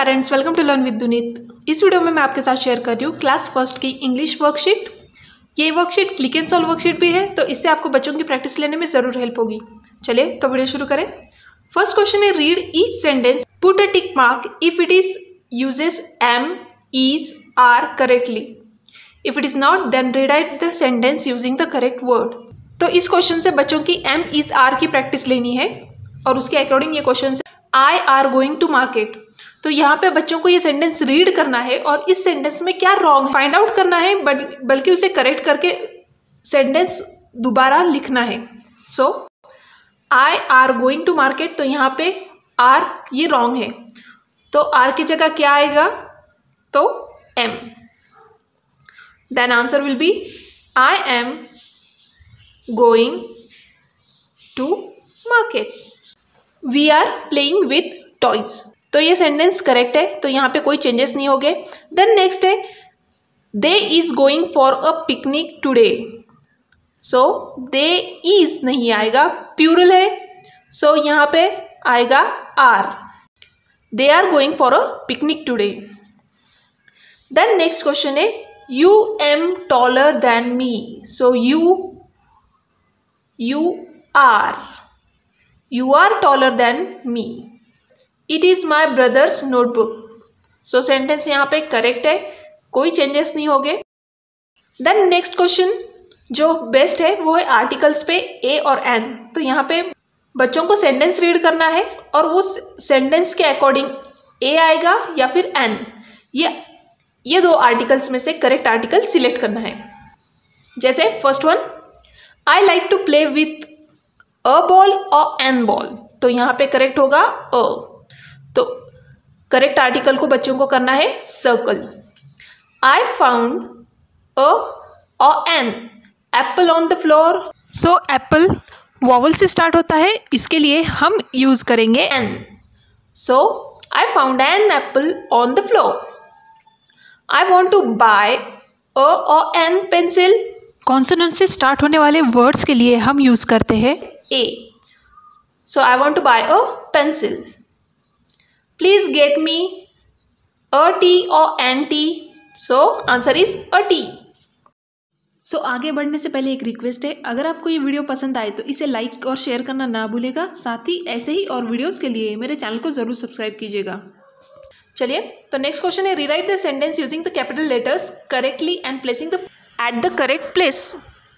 Parents, welcome to learn with Duneet. इस video में मैं आपके साथ शेयर कर रही हूँ क्लास फर्स्ट की इंग्लिश वर्कशीट। ये worksheet click and solve worksheet भी है, तो इससे आपको बच्चों की प्रैक्टिस लेने में ज़रूर हेल्प होगी। चलिए तो वीडियो शुरू करें। फर्स्ट क्वेश्चन है, read each sentence, put a tick mark if it is uses am, is, are correctly. If it is not then rewrite the sentence using the correct word. तो इस question से बच्चों की am, is, are की practice लेनी है और उसके अकॉर्डिंग ये question I are going to market. तो यहाँ पे बच्चों को ये सेंटेंस रीड करना है और इस सेंटेंस में क्या रॉन्ग है फाइंड आउट करना है, बल्कि उसे करेक्ट करके सेंटेंस दोबारा लिखना है। So I are going to market, तो यहाँ पे आर ये रॉन्ग है, तो आर की जगह क्या आएगा, तो am. Then answer will be I am going to market. We are playing with toys. तो ये सेंटेंस करेक्ट है, तो यहाँ पे कोई चेंजेस नहीं हो गए। देन नेक्स्ट है, they is going for a picnic today. So they is नहीं आएगा, प्लूरल है, सो यहाँ पे आएगा are. They are going for a picnic today. Then next question है, you am taller then me. So you are taller than me. It is my brother's notebook. So sentence यहाँ पे correct है, कोई changes नहीं हो गए। Then next question जो best है वो है आर्टिकल्स पे ए और एन। तो यहाँ पे बच्चों को सेंटेंस रीड करना है और वो सेंटेंस के अकॉर्डिंग ए आएगा या फिर एन, ये दो आर्टिकल्स में से करेक्ट आर्टिकल सिलेक्ट करना है। जैसे first one, I like to play with a ball और एन बॉल। तो यहाँ पे करेक्ट होगा अ, तो करेक्ट आर्टिकल को बच्चों को करना है सर्कल। आई फाउंड अ और an apple on the floor. So apple vowel से स्टार्ट होता है, इसके लिए हम यूज करेंगे an. So I found an apple on the floor. I want to buy a और एन पेंसिल। कॉन्सोनेंट से स्टार्ट होने वाले वर्ड्स के लिए हम यूज करते हैं A. So I want to buy a pencil. Please get me a tea or an tea. So answer is a tea. So आगे बढ़ने से पहले एक रिक्वेस्ट है, अगर आपको ये वीडियो पसंद आए तो इसे लाइक और शेयर करना ना भूलेगा। साथ ही ऐसे ही और वीडियोस के लिए मेरे चैनल को जरूर सब्सक्राइब कीजिएगा। चलिए तो नेक्स्ट क्वेश्चन है, rewrite the sentence using the capital letters correctly and placing the at the correct place.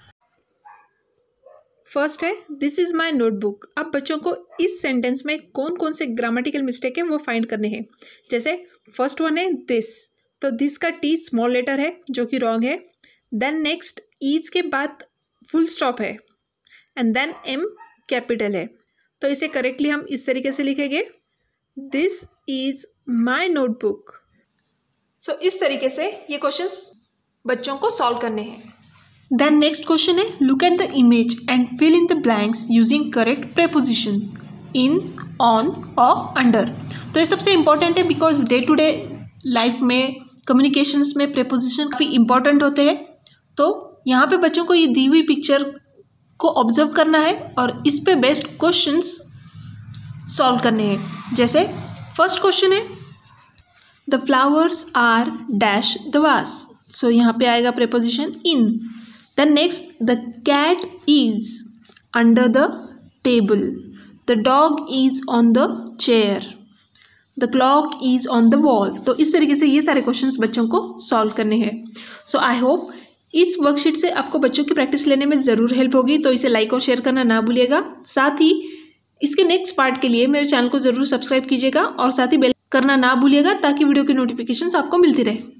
First है, दिस इज़ माई नोटबुक। अब बच्चों को इस सेंटेंस में कौन कौन से ग्रामेटिकल मिस्टेक है वो फाइंड करने हैं। जैसे फर्स्ट वन है दिस, तो दिस का टी स्मॉल लेटर है जो कि रॉन्ग है। देन नेक्स्ट, ईज के बाद फुल स्टॉप है एंड देन एम कैपिटल है, तो इसे करेक्टली हम इस तरीके से लिखेंगे, this is my notebook. So इस तरीके से ये क्वेश्चंस बच्चों को सॉल्व करने हैं। Then next question है, look at the image and fill in the blanks using correct preposition in, on और under। तो ये सबसे important है because day to day life में कम्युनिकेशंस में preposition काफ़ी important होते हैं। तो यहाँ पे बच्चों को ये दी हुई पिक्चर को ऑब्जर्व करना है और इस पे बेस्ड क्वेश्चंस सॉल्व करने हैं। जैसे फर्स्ट क्वेश्चन है, the flowers are dash the vase. So यहाँ पे आएगा preposition in। Then next, the cat is under the table. The dog is on the chair. The clock is on the wall. तो इस तरीके से ये सारे क्वेश्चंस बच्चों को सॉल्व करने हैं। सो आई होप इस वर्कशीट से आपको बच्चों की प्रैक्टिस लेने में ज़रूर हेल्प होगी, तो इसे लाइक और शेयर करना ना भूलिएगा। साथ ही इसके नेक्स्ट पार्ट के लिए मेरे चैनल को ज़रूर सब्सक्राइब कीजिएगा और साथ ही बेल करना ना भूलिएगा ताकि वीडियो की नोटिफिकेशंस आपको मिलती रहे।